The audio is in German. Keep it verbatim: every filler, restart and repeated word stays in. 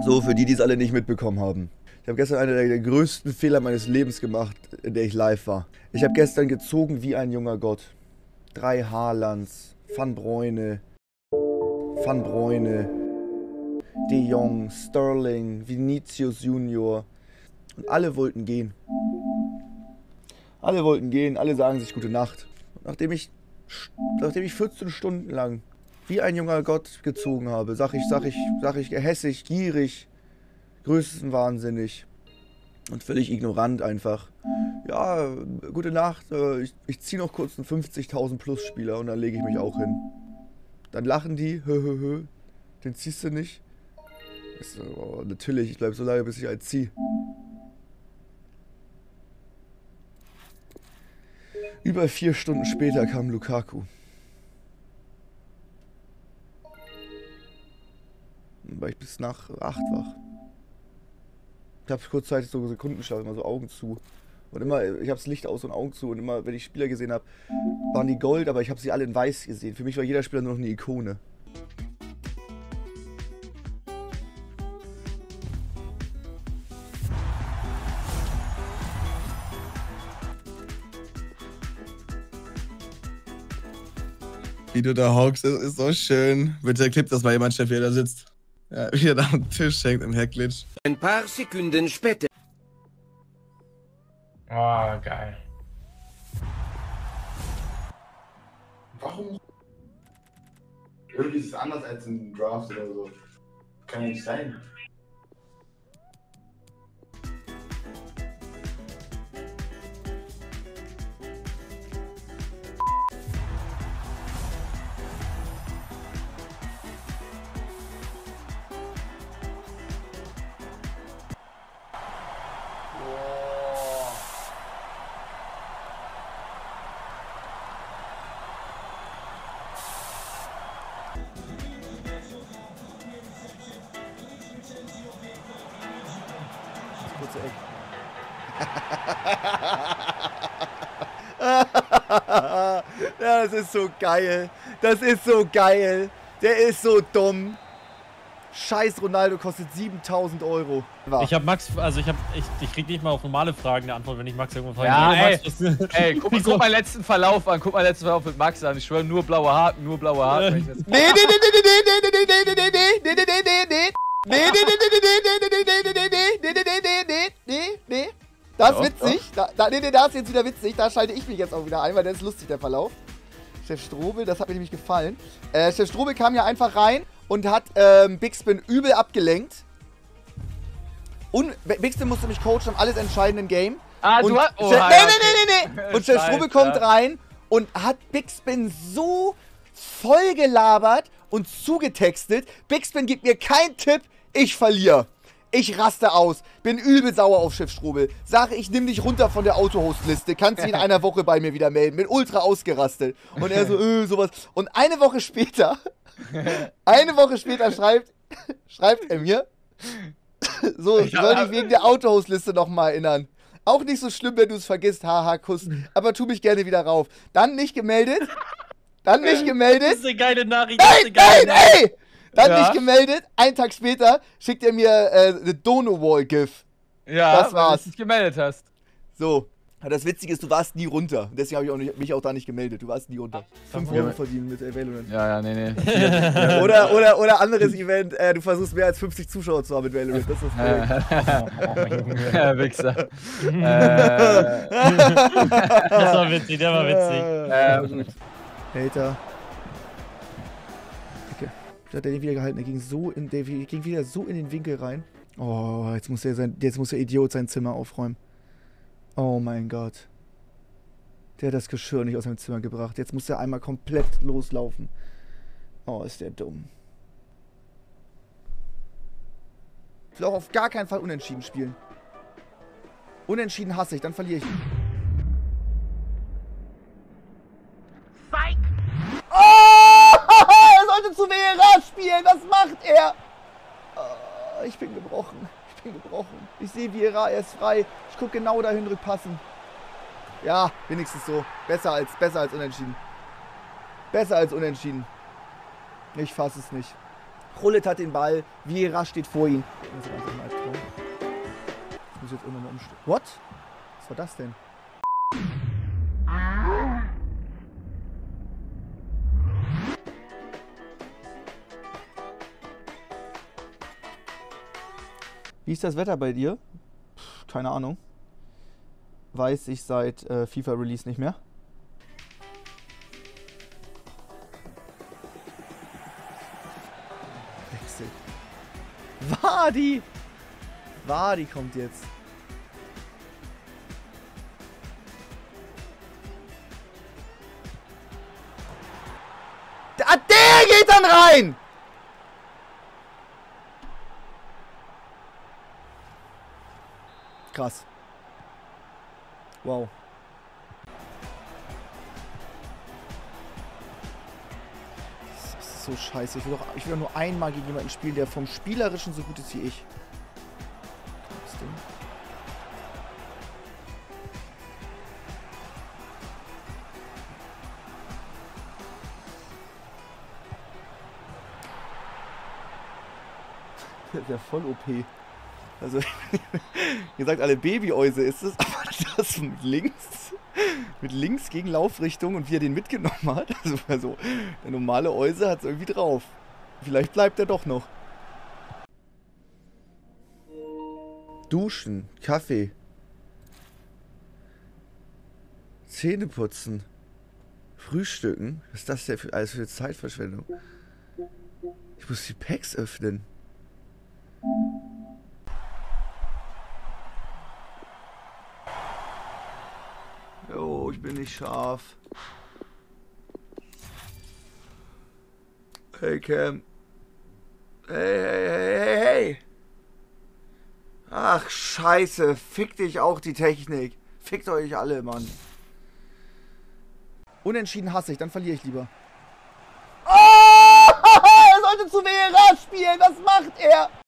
So, für die, die es alle nicht mitbekommen haben. Ich habe gestern einen der größten Fehler meines Lebens gemacht, in der ich live war. Ich habe gestern gezogen wie ein junger Gott. Drei Haalands, Van Bruyne, Van Bruyne, De Jong, Sterling, Vinicius Junior. Und alle wollten gehen. Alle wollten gehen, alle sagen sich gute Nacht. Und nachdem ich, nachdem ich vierzehn Stunden lang wie ein junger Gott gezogen habe, sag ich, sag ich, sag ich, hässig, gierig, größenwahnsinnig und völlig ignorant einfach. Ja, gute Nacht, ich, ich ziehe noch kurz einen fünfzigtausend plus Spieler und dann lege ich mich auch hin. Dann lachen die, hö, hö, hö, den ziehst du nicht. Ich so, oh, natürlich, ich bleibe so lange, bis ich einen ziehe. Über vier Stunden später kam Lukaku. Dann war ich bis nach acht wach. Ich habe kurzzeitig so Sekundenschlaf, immer so Augen zu. Und immer, ich habe das Licht aus und Augen zu. Und immer, wenn ich Spieler gesehen habe, waren die Gold, aber ich habe sie alle in Weiß gesehen. Für mich war jeder Spieler nur noch eine Ikone. Wie du da hockst, das ist so schön. Bitte klippt das mal jemand, Chef, wie er da sitzt. Ja, wie er da am Tisch hängt im Heckglitch. Ein paar Sekunden später. Oh, geil. Warum? Irgendwie ist es anders als in Draft oder so. Kann ja nicht sein. Kurze Eck. Ja, das ist so geil. Das ist so geil. Der ist so dumm. Scheiß Ronaldo kostet siebentausend Euro. Ich hab Max, also ich hab, ich, ich krieg nicht mal auf normale Fragen eine Antwort, wenn ich Max irgendwo frage. Ja, ey, Max, was, ey, guck, guck mal meinen letzten Verlauf an, guck mal letzten Verlauf mit Max an. Ich schwöre, nur blaue Haken, nur blaue Haken. Nee, nee, nee, nee, nee, nee, nee, nee, nee, nee, nee, nee, nee, nee, nee. Nee, nee, nee, nee, nee, nee, nee, nee, nee, nee, nee, nee, nee, nee, nee. Das ist witzig. Da, da, nee, nee, da ist jetzt wieder witzig. Da schalte ich mich jetzt auch wieder ein, weil der ist lustig, der Verlauf. Chef Strobel, das hat mir nämlich gefallen. Äh, Chef Strobel kam ja einfach rein und hat ähm, Bigspin übel abgelenkt. Und Bigspin musste mich coachen am alles entscheidenden Game. Ah, und du hast... Oh, nee, ja, nee, okay. nee, nee, nee. Und Chef Strobel kommt rein und hat Bigspin so voll gelabert und zugetextet. Bigspin gibt mir keinen Tipp, ich verliere. Ich raste aus, bin übel sauer auf Chef Strobel. Sage, ich nehme dich runter von der Autohost-Liste, kannst dich in einer Woche bei mir wieder melden. Bin ultra ausgerastet. Und er so, äh, sowas. Und eine Woche später, eine Woche später schreibt, schreibt er mir, so, ich soll dich wegen der Autohost-Liste nochmal erinnern. Auch nicht so schlimm, wenn du es vergisst, haha, Kuss. Aber tu mich gerne wieder rauf. Dann nicht gemeldet. Dann nicht gemeldet. Das ist eine geile Nachricht. Nein, nein, ey! Dann Ja. nicht gemeldet. Einen Tag später schickt er mir äh, eine Dono-Wall-GIF. Ja, Das war's. weil du dich gemeldet hast. So. Aber das Witzige ist, du warst nie runter. Deswegen habe ich auch nicht, mich auch da nicht gemeldet. Du warst nie runter. fünf Euro verdienen mit Valorant. Ja, ja, nee, nee. Oder, oder, oder anderes Event, äh, du versuchst mehr als fünfzig Zuschauer zu haben mit Valorant. Das ist das Ja, Wichser. äh, Das war witzig, der war witzig. äh, gut. Hater. Okay. Da hat er den wieder gehalten. Er ging so in, der ging wieder so in den Winkel rein. Oh, jetzt muss, er sein, jetzt muss der Idiot sein Zimmer aufräumen. Oh mein Gott. Der hat das Geschirr nicht aus seinem Zimmer gebracht. Jetzt muss er einmal komplett loslaufen. Oh, ist der dumm. Ich will auch auf gar keinen Fall unentschieden spielen. Unentschieden hasse ich, dann verliere ich. Psych! Oh! Er sollte zu W R A spielen! Was macht er? Oh, ich bin gebrochen. Ich bin gebrochen. Ich sehe W R A, er ist frei. Ich gucke genau dahin, rückpassen. Ja, wenigstens so. Besser als, besser als unentschieden. Besser als unentschieden. Ich fasse es nicht. Krullet hat den Ball. Vieira steht vor ihm. Ich muss jetzt einfach mal dran. Ich muss jetzt irgendwann mal umstellen. What? Was war das denn? Wie ist das Wetter bei dir? Pff, keine Ahnung. Weiß ich seit äh, FIFA-Release nicht mehr. Wechsel. Wadi! Wadi kommt jetzt. Ah, der geht dann rein! Krass. Wow. Das ist so scheiße. Ich will, doch, ich will doch nur einmal gegen jemanden spielen, der vom Spielerischen so gut ist wie ich. Das Ding. Der voll O P. Also, ihr sagt alle Babyäuse ist es, aber das mit links, mit links gegen Laufrichtung und wie er den mitgenommen hat, also, also der normale Euse hat es irgendwie drauf. Vielleicht bleibt er doch noch. Duschen, Kaffee, Zähne putzen, Frühstücken. Was ist das denn für, alles für Zeitverschwendung? Ich muss die Packs öffnen. Oh, ich bin nicht scharf. Hey Cam. Hey, hey, hey, hey, hey. Ach, scheiße. Fick dich auch, die Technik. Fickt euch alle, Mann. Unentschieden hasse ich, dann verliere ich lieber. Oh! Er sollte zu Vieira spielen. Was macht er?